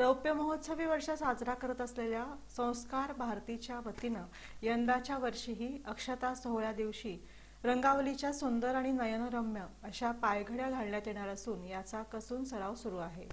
रौप्य महोत्सवी वर्ष साजरा करत असलेल्या संस्कार भारतीच्या वतीनं यंदाच्या वर्षीही अक्षता सोहळ्या दिवशी रंगावलीच्या सुंदर आणि नयनरम्य अशा पायघड्या घालण्यात येणार असून याचा कसून सराव सुरू आहे।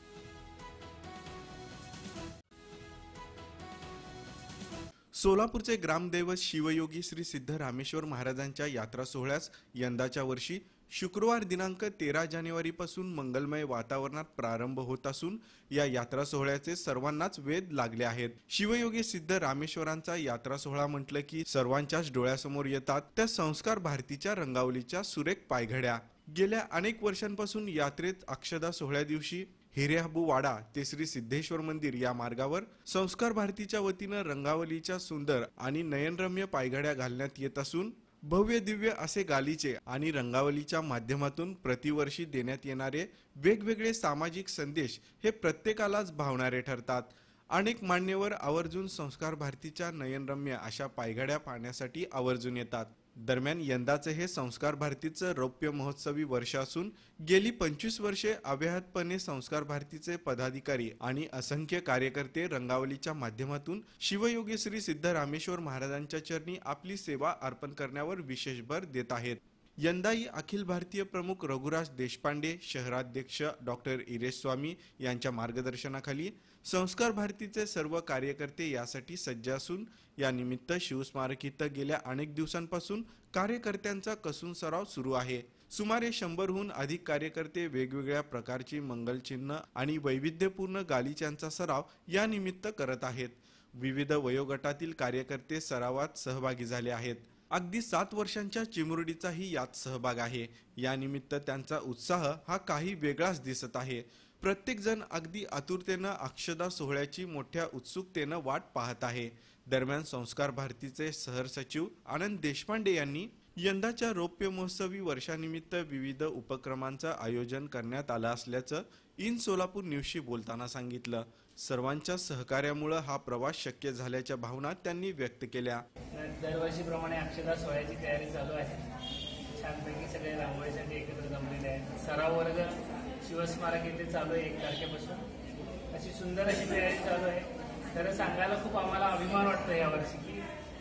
सोलापूरचे ग्रामदैवत शिवयोगी श्री सिद्धरामेश्वर महाराजांच्या यात्रा सोहळ्यास यंदाच्या वर्षी शुक्रवार दिनांक 13 जानेवारीपासून मंगलमय वातावरणात प्रारंभ होत असून या यात्रा सोहळ्याचे सर्वांनाच वेध लागले आहेत। शिवयोगी सिद्धरामेश्वरांचा यात्रा सोहळा म्हटलं की सर्वांच्याच डोळ्यासमोर येतात त्या संस्कार भारतीच्या रंगावलीच्या सुरेख पायघड्या। गेल्या अनेक वर्षांपासून यात्रेत अक्षदा सोहळ्या दिवशी हिरेहाबू वाडा ते श्री सिद्धेश्वर मंदिर या मार्गावर संस्कार भारतीच्या वतीनं रंगावलीच्या सुंदर आणि नयनरम्य पायघड्या घालण्यात येत असून भव्य दिव्य असे गालीचे आणि रंगावलीच्या माध्यमातून प्रतिवर्षी देण्यात येणारे वेगवेगळे सामाजिक संदेश हे प्रत्येकालाच भावणारे ठरतात। अनेक मान्यवर आवर्जून संस्कार भारतीच्या नयनरम्य अशा पायघड्या पाहण्यासाठी आवर्जून येतात। दरम्यान यंदाचे हे संस्कार भारतीचं रौप्य महोत्सवी वर्ष असून गेली 25 वर्षे अव्याहतपणे संस्कार भारतीचे पदाधिकारी आणि असंख्य कार्यकर्ते रंगावलीच्या माध्यमातून शिवयोगी श्री सिद्धरामेश्वर महाराजांच्या चरणी आपली सेवा अर्पण करण्यावर विशेष भर देत आहेत। यंदाही अखिल भारतीय प्रमुख रघुराज देशपांडे, शहराध्यक्ष डॉक्टर इरेश स्वामी यांच्या मार्गदर्शनाखाली संस्कार भारतीचे सर्व कार्यकर्ते यासाठी सज्ज असून या निमित्त शिवस्मारक इथं गेल्या अनेक दिवसांपासून कार्यकर्त्यांचा कसून सराव सुरू आहे। सुमारे 100हून अधिक कार्यकर्ते वेगवेगळ्या प्रकारची मंगलचिन्ह आणि वैविध्यपूर्ण गालिच्यांचा सराव या निमित्त करत आहेत। विविध वयोगटातील कार्यकर्ते सरावात सहभागी झाले आहेत। अगदी 7 वर्षांच्या चिमुरडीचाही यात सहभाग आहे। या निमित्त त्यांचा उत्साह हा काही वेगळाच दिसत आहे। प्रत्येक जण अगदी आतुरतेने अक्षदा सोहळ्याची मोठ्या उत्सुकतेने वाट पाहत आहे। दरम्यान संस्कार भारतीचे सहसचिव आनंद देशपांडे यांनी यंदाच्या रौप्य महोत्सवी वर्षानिमित्त विविध उपक्रमांचं आयोजन करण्यात आलं असल्याचं इन सोलापूर न्यूजशी बोलताना सांगितलं। सर्वांच्या सहकार्यामुळे हा प्रवास शक्य झाल्याच्या भावना त्यांनी व्यक्त केल्या। दरवर्षीप्रमाणे अक्षदा सोहळ्याची तयारी चालू आहे। छानपैकी सगळे रांगोळीसाठी एकत्र जमलेले आहेत। सराव वर्ग शिवस्मारक येथे चालू आहे 1 तारखेपासून। अशी सुंदर अशी तयारी चालू आहे। तर सांगायला खूप आम्हाला अभिमान वाटतो यावर्षी की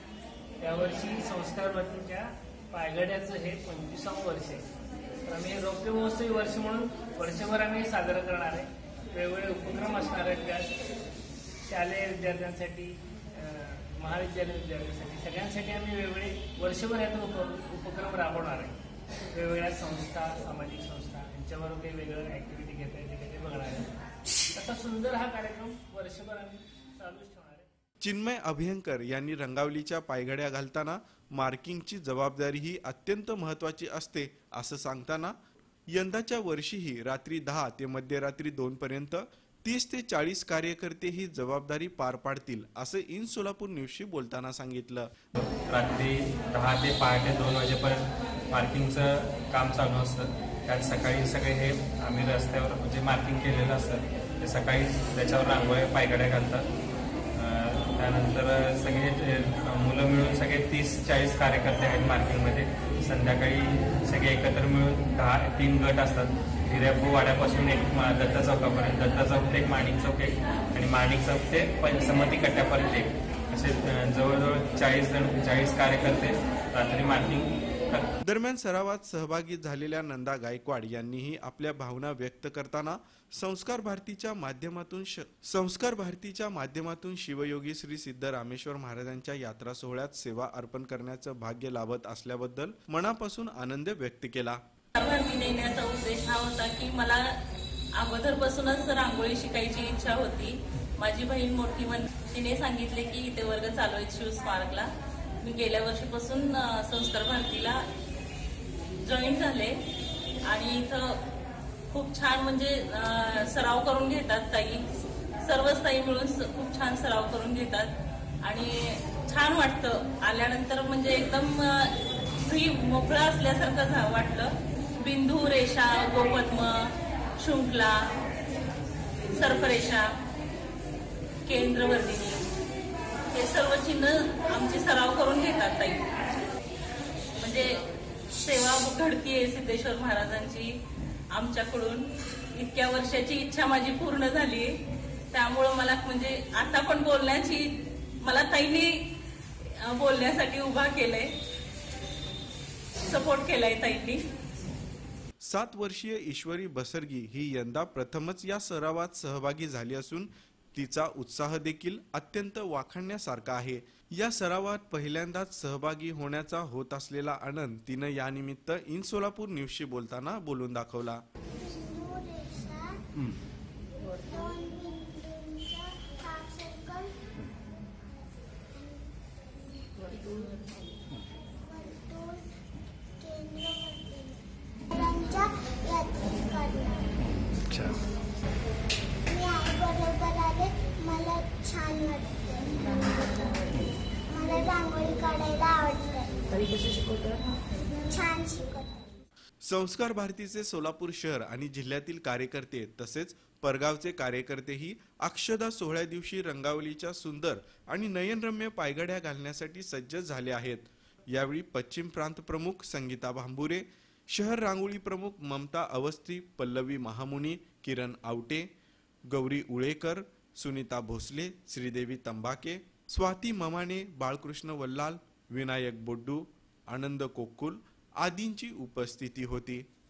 यावर्षी संस्कार भारतीच्या पायघड्याचं हे 25वं वर्ष आहे। तर आम्ही रौप्य महोत्सवी वर्ष म्हणून वर्षभर आम्ही साजरा करणार आहे। वेगवेगळे उपक्रम असणार आहेत त्यात शालेय विद्यार्थ्यांसाठी, महाविद्यालयीन विद्यार्थ्यांसाठी, सगळ्यांसाठी आम्ही वेगवेगळे वर्षभर यातून उपक्रम राबवणार आहे। वेगवेगळ्या संस्था, सामाजिक संस्था यांच्याबरोबर काही वेगळं ऍक्टिव्हिटी घेता येते ते बघणार आहे। असा सुंदर हा कार्यक्रम वर्षभर आम्ही चालूच ठेवणार आहे। चिन्मय अभयंकर यांनी रंगावलीच्या पायघड्या घालताना मार्किंगची जबाबदारी ही अत्यंत महत्त्वाची असते असं सांगताना यंदाच्या वर्षीही रात्री 10 ते मध्यरात्री 2 पर्यंत 30 ते 40 कार्यकर्ते ही जबाबदारी पार पाडतील असं इन सोलापूर न्यूजशी बोलताना सांगितलं। रात्री 10 ते पहाटे 2 वाजेपर्यंत मार्किंगचं काम चालू असतं। त्यात सकाळी सगळे हे आम्ही रस्त्यावर जे मार्किंग केलेलं असतं ते सकाळी त्याच्यावर रांगोळ्या पायघड्या घालतात। त्यानंतर सगळे मुलं मिळून सगळे 30-40 कार्यकर्ते आहेत मार्किंगमध्ये। संध्याकाळी सगळे एकत्र मिळून 3 गट असतात। हिरेहाबू वाड्यापासून एक दत्त चौकापर्यंत, दत्त चौक ते माणिक चौक एक आणि माणिक चौक ते समती कट्ट्यापर्यंत एक, असे जवळजवळ 40 कार्यकर्ते रात्री मार्किंग करतात। दरम्यान सरावात सहभागी झालेल्या नंदा गायकवाड यांनीही आपल्या भावना व्यक्त करताना संस्कार भारतीच्या माध्यमातून शिवयोगी श्री सिद्धरामेश्वर महाराजांच्या यात्रा सोहळ्यात सेवा अर्पण करण्याचं भाग्य लाभत असल्याबद्दल मनापासून आनंद व्यक्त केला। भरती देण्याचा उद्देश हा होता की मला अगोदरपासूनच रांगोळी शिकायची इच्छा होती। माझी बहीण मोठी तिने सांगितले की इथे वर्ग चालू आहेत शिवस्मारकला। मी गेल्या वर्षीपासून संस्कार भारतीला जॉईन झाले आणि इथं खूप छान म्हणजे सराव करून घेतात ताई, सर्वच ताई मिळून खूप छान सराव करून घेतात आणि छान वाटतं आल्यानंतर। म्हणजे एकदम फ्री मोकळं असल्यासारखं वाटलं। बिंदू, रेषा, गोपद्म, शृंखला, सर्फरेषा, केंद्रवर्धिनी हे सर्व चिन्ह आमची सराव करून घेतात ताई। म्हणजे सेवा घडतीये सिद्धेश्वर महाराजांची आमच्याकडून। इतक्या वर्षाची इच्छा माझी पूर्ण झाली त्यामुळं मला म्हणजे आता पण बोलण्याची मला ताईंनी बोलण्यासाठी उभा केलंय, सपोर्ट केलाय ताईंनी. 7 वर्षीय ईश्वरी बसरगी ही यंदा प्रथमच या सरावात सहभागी झाली असून तिचा उत्साह देखील अत्यंत वाखाणण्यासारखा आहे. या सरावात पहिल्यांदाच सहभागी होण्याचा होत असलेला आनंद तिनं यानिमित्त इन सोलापूर न्यूजशी बोलताना बोलून दाखवला. मी आईबरोबर आले, मला छान वाटते. मला रांगोळी काढायला आवडते. छान शिकवतात. संस्कार भारतीचे सोलापूर शहर आणि जिल्ह्यातील कार्यकर्ते तसेच परगावचे कार्यकर्तेही अक्षदा सोहळ्या दिवशी रंगावलीच्या सुंदर आणि नयनरम्य पायघड्या घालण्यासाठी सज्ज झाले आहेत. यावेळी पश्चिम प्रांत प्रमुख संगीता भांबुरे, शहर रांगोळी प्रमुख ममता अवस्थी, पल्लवी महामुनी, किरण आवटे, गौरी उळेकर, सुनीता भोसले, श्रीदेवी तंबाके, स्वाती ममाने, बाळकृष्ण वल्लाल, विनायक बोड्डू, आनंद कोक्कुल आदींची उपस्थिती होती.